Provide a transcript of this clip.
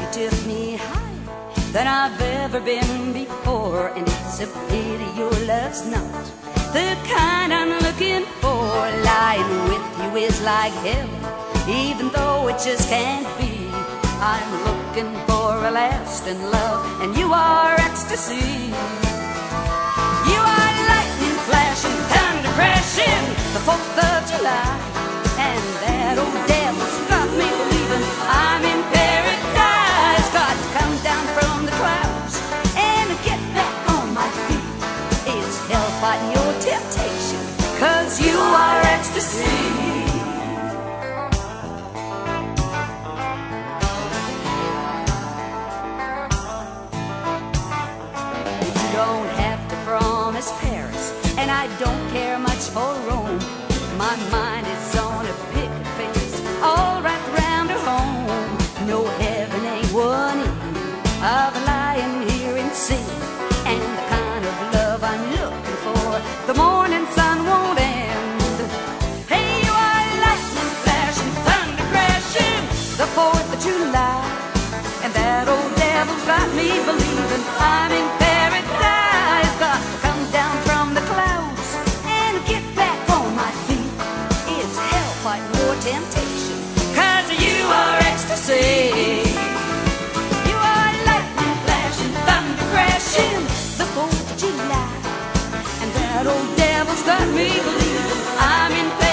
took me higher than I've ever been before, and it's a pity your love's not the kind I'm looking for. Lying with you is like heaven, even though it just can't be. I'm looking for a lasting love, and you are ecstasy. You are lightning flashing, thunder crashing, the 4th of July, and that old devil's got me believing I'm in paradise. Got to come down from the clouds and get back on my feet. It's hell fighting your temptation, 'cause you are ecstasy. Don't have to promise Paris, and I don't care much for Rome. My mind is on a picket fence all wrapped around her home. No, heaven ain't one evening of lying here in sin, and the kind of love I'm looking for, the morning sun won't end. Hey, you are lightning flashing, thunder crashing, the 4th of July, and that old devil's got me believing I'm in paradise. Got to come down from the clouds and get back on my feet. It's hell fighting your temptation, 'cause you are ecstasy. You are lightning flashing, thunder crashing, the 4th of July, and that old devil's got me believing I'm in paradise.